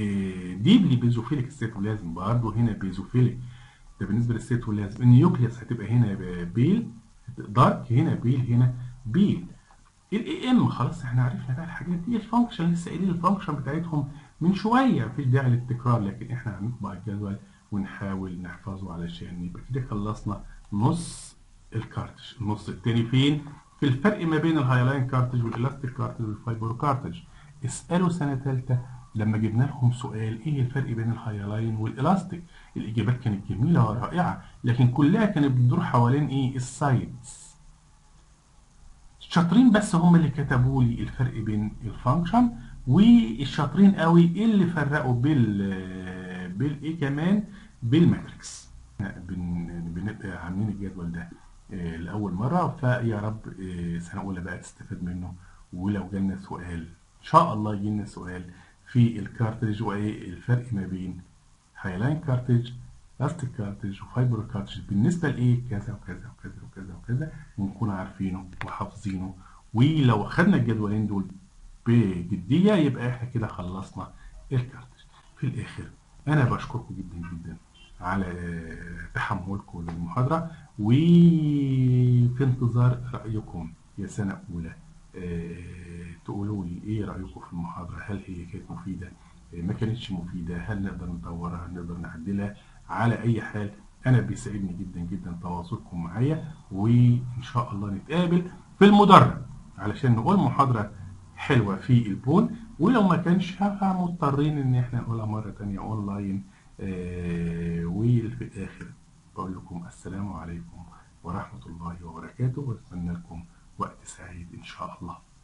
ديبلي بيزوفيليك. السيتوبلازم برضو هنا بيزوفيليك، ده بالنسبه للسيتوبلازم. النيوكليوس هتبقى هنا بيل دارك، هنا بيل هنا بيل. الاي ام خلاص احنا عرفنا بقى الحاجات دي. الفانكشن لسه قايلين الفانكشن بتاعتهم من شويه، مفيش داعي للتكرار، لكن احنا هنطبع الجدول ونحاول نحفظه علشان يبقى كده خلصنا نص الكارتج. النص التاني فين؟ في الفرق ما بين الهايلاين كارتج والالاستيك كارتج والفايبر كارتج. اسالوا سنه ثالثه لما جبنا لهم سؤال ايه الفرق بين الهايلاين والالاستيك، الاجابات كانت جميله ورائعه، لكن كلها كانت بتدور حوالين ايه؟ السايدز. الشاطرين بس هم اللي كتبوا لي الفرق بين الفانكشن، والشاطرين قوي اللي فرقوا بال بالايه كمان بالماتريكس. بن- بنبقى عاملين الجدول ده آه، لاول مره، فيا رب آه، سنه اولى بقى تستفاد منه. ولو جالنا سؤال ان شاء الله يجينا سؤال في الكارتريج وايه الفرق ما بين هايلاين كارتريج، لاستيك كارتريج، وفايبر كارتريج بالنسبه لايه كذا وكذا وكذا وكذا وكذا، ونكون عارفينه وحافظينه. ولو اخدنا الجدولين دول بجديه يبقى احنا كده خلصنا الكارتريج. في الاخر انا بشكركم جدا جدا على تحملكم للمحاضره، وفي انتظار رايكم يا سنه اولى. آه، تقولوا لي ايه رايكم في المحاضره، هل هي كانت مفيده، ما كانتش مفيدة، هل نقدر نطورها، نقدر نعدلها. على أي حال أنا بيسعدني جدا جدا تواصلكم معايا، وإن شاء الله نتقابل في المدرج علشان نقول محاضرة حلوة في البون. ولو ما كانش هبقى مضطرين إن إحنا نقولها مرة تانية أونلاين. آه وفي الآخر بقول لكم السلام عليكم ورحمة الله وبركاته، وأتمنى لكم وقت سعيد إن شاء الله.